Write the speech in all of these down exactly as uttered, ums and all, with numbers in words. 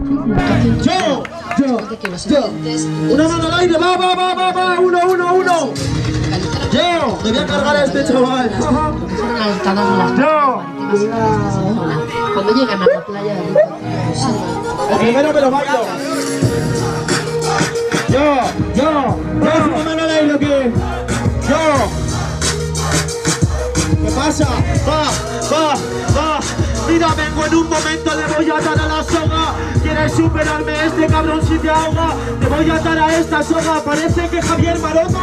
Yo, yo, yo. Una mano al aire, va, va, va, va, va. Uno, uno, uno. Yo, me voy a cargar a este chaval. Yo. Cuando llegan a la playa de Rico, El primero me lo bailo. Yo, yo, yo, una mano al aire, ¿qué? Yo. ¿Qué pasa? Va, va, va. Mira, vengo en un momento, le voy a atar a la soga. ¿Quieres superarme? Este cabrón si te ahoga. Te voy a atar a esta soga. Parece que Javier Maroto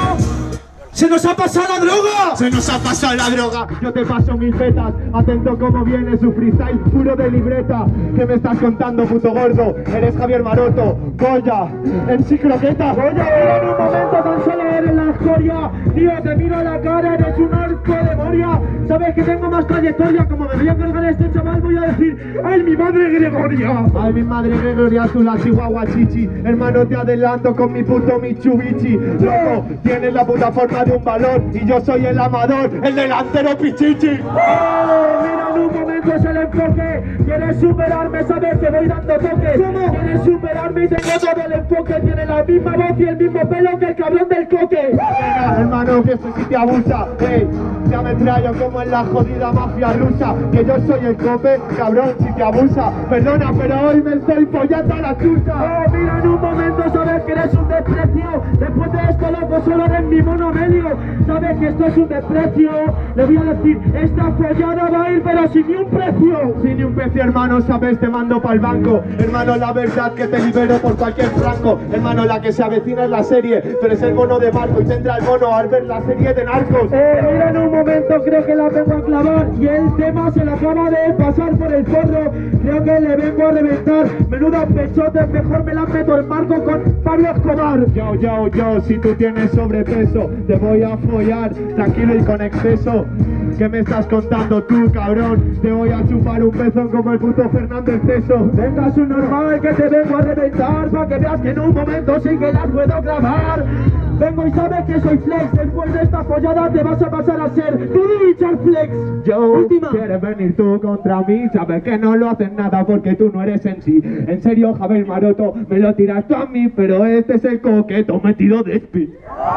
¡se nos ha pasado la droga! ¡Se nos ha pasado la droga! Yo te paso mis petas, atento como viene su freestyle puro de libreta. ¿Qué me estás contando, puto gordo? Eres Javier Maroto, Goya, en sí croqueta. Goya, mira en un momento, tan solo eres la escoria. Tío, te miro a la cara, eres un arco de Moria. Sabes que tengo más trayectoria, como me voy a cargar a este chaval voy a decir ¡ay, mi madre Gregoria! ¡Ay, mi madre Gregoria, tú la chihuahua chichi! Hermano, te adelanto con mi puto Mitsubishi. Loco, tienes la puta forma de un balón y yo soy el amador, el delantero pichichi. ¡Oh! Mira, en un momento es el enfoque. Quieres superarme, sabes que voy dando toques. ¿Cómo? Quieres superarme y tengo todo el enfoque. Tiene la misma voz y el mismo pelo que el cabrón del coque. Venga, hermano, que eso sí te abusa. Hey, ya me traigo como en la jodida mafia rusa. Que yo soy el cope, cabrón, si te abusa. Perdona, pero hoy me estoy follando a la chucha. Oh, mira, en un momento sabes que eres un desprecio. Después de esto, loco, solo eres mi monomelio. Sabes que esto es un desprecio. Le voy a decir, esta follada va a ir, pero sin ni un precio. Sin ni un precio, hermano, sabes, te mando pa'l banco. Hermano, la verdad que te libero por cualquier franco. Hermano, la que se avecina es la serie. Tú eres el mono de Marco y tendrá el mono al ver la serie de Narcos. Eh, mira, en un momento creo que la vengo a clavar y el tema se la acaba de pasar por el forro. Creo que le vengo a reventar. Menuda pechotes, mejor me la meto el marco con Pablo Escobar. Yo, yo, yo, si tú tienes sobrepeso, te voy a follar, tranquilo y con exceso. ¿Qué me estás contando tú, cabrón? Te voy a chupar un pezón como el puto Fernández Ceso. Venga, su normal que te vengo a reventar, pa' que veas que en un momento sí que las puedo grabar. Vengo y sabes que soy Flex. Después de esta follada te vas a pasar a ser Richard Flex. Yo, última. ¿Quieres venir tú contra mí? Sabes que no lo haces nada porque tú no eres en sí. En serio, Javier Maroto, me lo tiras tú a mí, pero este es el coqueto metido de speed.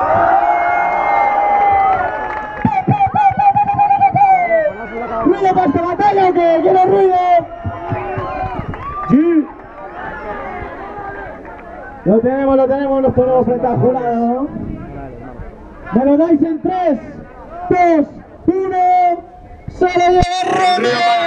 ¿Ruido para esta batalla o qué? ¿Quiero ruido? Sí. Lo tenemos, lo tenemos, nos ponemos frente al jurado. Me lo dais en tres, dos, uno. ¡Sale de